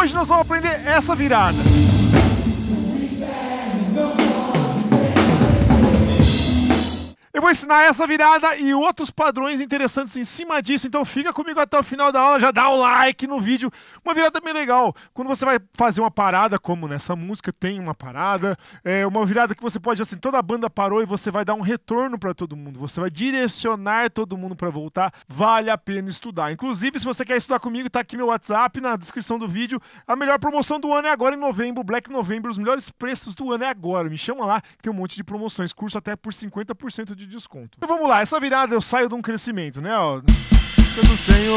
Hoje nós vamos aprender essa virada. Eu vou ensinar essa virada e outros padrões interessantes em cima disso, então fica comigo até o final da aula, já dá o like no vídeo. Uma virada bem legal, quando você vai fazer uma parada, como nessa música tem uma parada, uma virada que você pode, assim, toda a banda parou e você vai dar um retorno para todo mundo, você vai direcionar todo mundo para voltar, vale a pena estudar. Inclusive, se você quer estudar comigo, tá aqui meu WhatsApp na descrição do vídeo. A melhor promoção do ano é agora em novembro, Black November, os melhores preços do ano é agora. Me chama lá, que tem um monte de promoções, curso até por 50% de desconto. Então vamos lá, essa virada eu saio de um crescimento, né? Ó, do Senhor.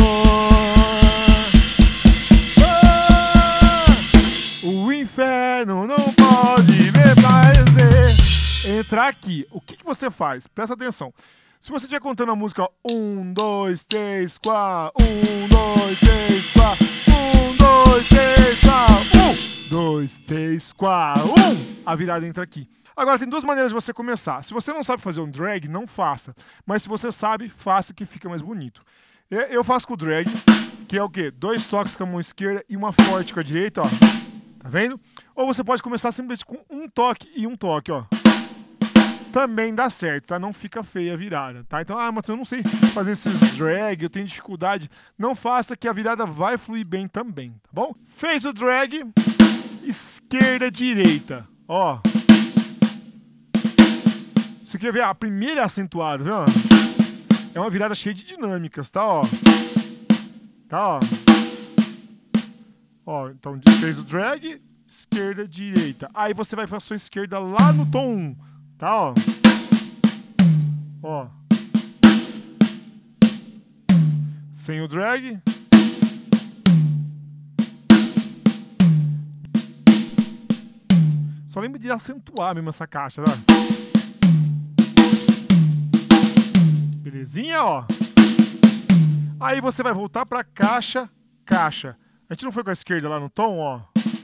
O inferno não pode me parecer. Entra aqui. O que você faz? Presta atenção. Se você estiver contando a música, ó, 1, 2, 3, 4, 1, 2, 3, 4, 1, 2, 3, 4, 1, 2, 3, 4, 1. A virada entra aqui. Agora, tem duas maneiras de você começar. Se você não sabe fazer um drag, não faça. Mas se você sabe, faça que fica mais bonito. Eu faço com o drag, que é o quê? 2 toques com a mão esquerda e uma forte com a direita, ó. Tá vendo? Ou você pode começar simplesmente com um toque e um toque, ó. Também dá certo, tá? Não fica feia a virada, tá? Então, mas eu não sei fazer esses drag, eu tenho dificuldade. Não faça que a virada vai fluir bem também, tá bom? Fez o drag, esquerda, direita, ó. Você quer ver a primeira acentuada, viu? É uma virada cheia de dinâmicas, tá? Ó. Tá, ó. Ó, então fez o drag, esquerda, direita. Aí você vai para a sua esquerda lá no tom 1, tá? Ó. Ó. Sem o drag. Só lembra de acentuar mesmo essa caixa, tá? Belezinha, ó. Aí você vai voltar pra caixa, caixa. A gente não foi com a esquerda lá no tom, ó.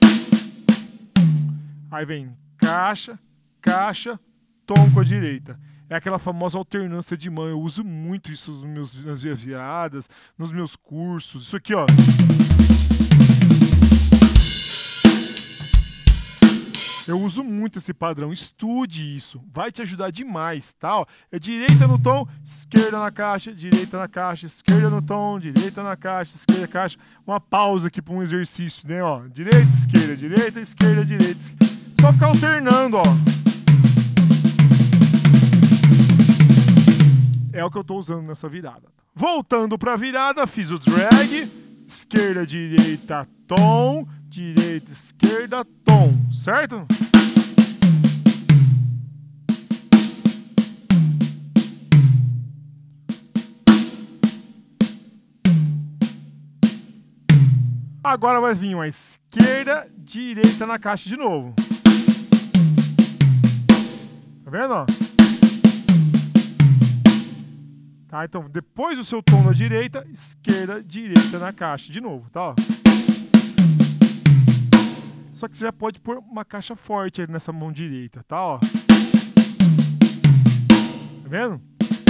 Aí vem caixa, caixa, tom com a direita. É aquela famosa alternância de mão. Eu uso muito isso nas minhas viradas, nos meus cursos. Isso aqui, ó. Eu uso muito esse padrão, estude isso, vai te ajudar demais, tá? Ó, é direita no tom, esquerda na caixa, direita na caixa, esquerda no tom, direita na caixa, esquerda na caixa. Uma pausa aqui para um exercício, né? Ó, direita, esquerda, direita, esquerda, direita. Só ficar alternando, ó. É o que eu tô usando nessa virada. Voltando para a virada, fiz o drag, esquerda, direita, tom, direita, esquerda, tom, certo? Agora vai vir uma esquerda, direita na caixa de novo. Tá vendo, ó? Tá, então depois do seu tom na direita, esquerda, direita na caixa de novo, tá? Ó. Só que você já pode pôr uma caixa forte aí nessa mão direita, tá? Ó. Tá vendo?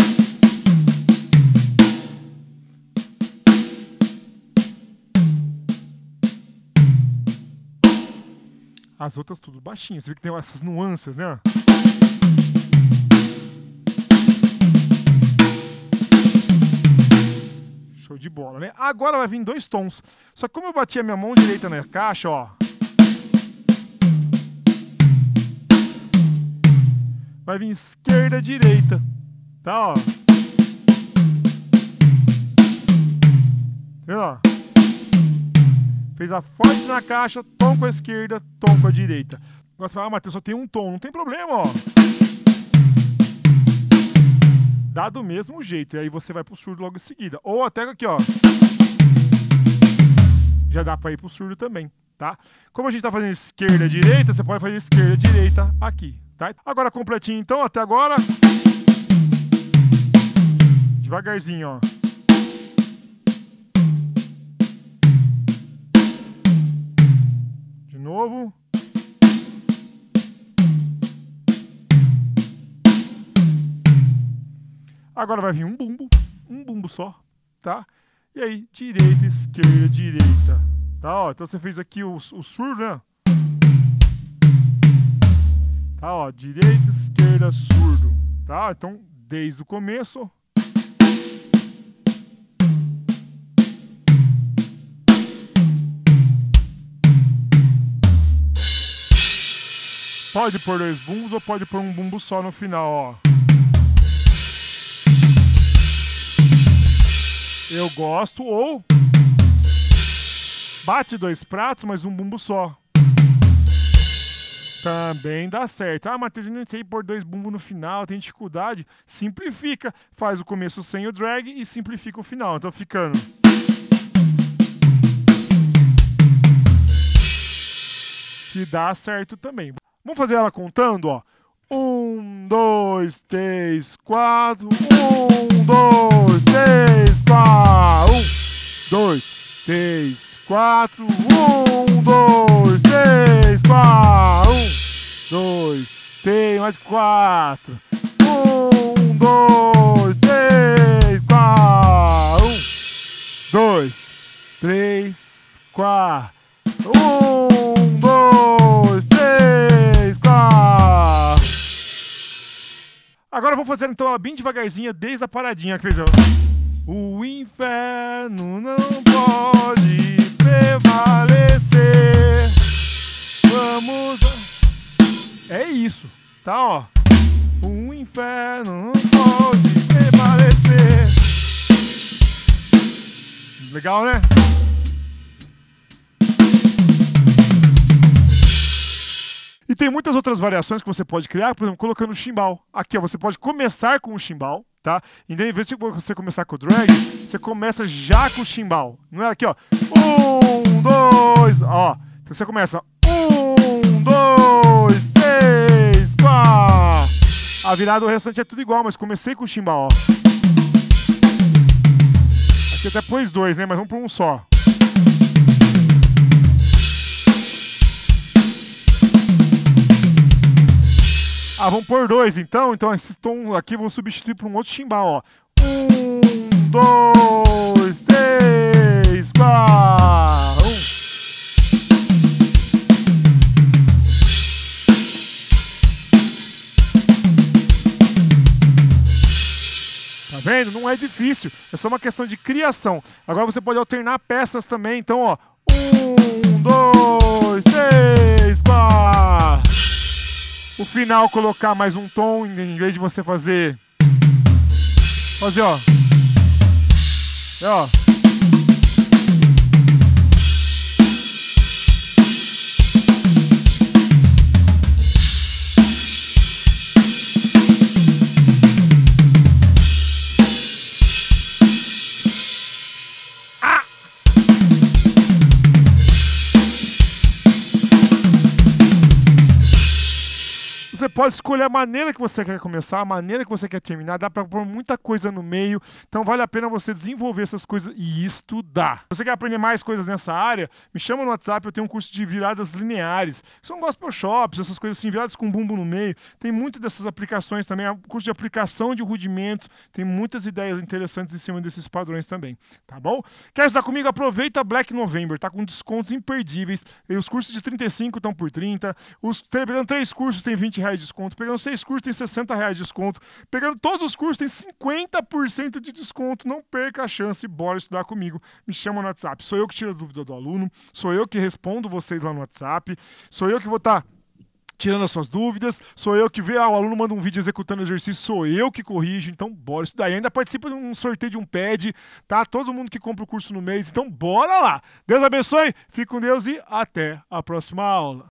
As outras tudo baixinhas. Você vê que tem essas nuances, né? Show de bola, né? Agora vai vir 2 tons. Só que como eu bati a minha mão direita na caixa, ó. Vai vir esquerda, direita. Tá, ó. Viu, ó? Fez a forte na caixa, tom com a esquerda, tom com a direita. Agora você fala, ah, Matheus, só tem um tom. Não tem problema, ó. Dá do mesmo jeito. E aí você vai pro surdo logo em seguida. Ou até aqui, ó. Já dá pra ir pro surdo também, tá? Como a gente tá fazendo esquerda, direita, você pode fazer esquerda, direita aqui, tá? Agora completinho, então, até agora. Devagarzinho, ó. De novo. Agora vai vir um bumbo só, tá? E aí, direita, esquerda, direita. Tá, ó. Então você fez aqui o surdo, né? Tá, ó. Direita, esquerda, surdo. Tá? Então, desde o começo. Pode pôr 2 bumbos ou pode pôr um bumbo só no final, ó. Eu gosto, ou bate 2 pratos, mas um bumbo só. Também dá certo. Ah, Matheus, eu não sei pôr 2 bumbos no final, tem dificuldade. Simplifica. Faz o começo sem o drag e simplifica o final. Então ficando. Que dá certo também. Vamos fazer ela contando, ó. 1, 2, 3, 4. 1, 2, 3, 4. 1, 2, 3, 4. 1, 2, 3, 4. 1, 2, 3, mais 4. 1, 2, 3, 4. 1, 2, 3, 4. 1, 2, 3, 4. Agora vamos fazer então ela bem devagarzinha desde a paradinha que fez ela. O inferno não pode prevalecer. Vamos. É isso, tá, ó. O inferno não pode prevalecer. Legal, né? E tem muitas outras variações que você pode criar, por exemplo, colocando o chimbal. Aqui, ó, você pode começar com o chimbal, tá? E daí, em vez de você começar com o drag, você começa já com o chimbal. Não é aqui, ó. 1, 2, ó. Então você começa 1, 2, 3, 4. A virada do restante é tudo igual, mas comecei com o chimbal, ó. Aqui até pôs 2, né? Mas vamos por um só. Ah, vamos pôr 2 então. Então esses tons aqui vão substituir por um outro chimbal, ó. 1, 2, 3, 4. 1. Tá vendo? Não é difícil. É só uma questão de criação. Agora você pode alternar peças também. Então, ó. 1, 2, 3, 4. O final colocar mais um tom, em vez de você fazer, ó. Ó. Você pode escolher a maneira que você quer começar, a maneira que você quer terminar, dá pra pôr muita coisa no meio, então vale a pena você desenvolver essas coisas e estudar. Se você quer aprender mais coisas nessa área, me chama no WhatsApp, eu tenho um curso de viradas lineares, que são gospel shops, essas coisas assim, viradas com bumbo no meio, tem muito dessas aplicações também, é um curso de aplicação de rudimentos, tem muitas ideias interessantes em cima desses padrões também, tá bom? Quer estudar comigo? Aproveita Black November, tá com descontos imperdíveis, e os cursos de 35 estão por 30, pegando 3 cursos tem R$20 de desconto, pegando 6 cursos tem R$60 de desconto, pegando todos os cursos tem 50% de desconto, não perca a chance, bora estudar comigo, me chama no WhatsApp, sou eu que tiro a dúvida do aluno, sou eu que respondo vocês lá no WhatsApp, sou eu que vou estar tirando as suas dúvidas, sou eu que vê, o aluno manda um vídeo executando o exercício, sou eu que corrijo, então bora estudar. E ainda participa de um sorteio de um pad, tá? Todo mundo que compra o curso no mês, então bora lá. Deus abençoe, fique com Deus e até a próxima aula.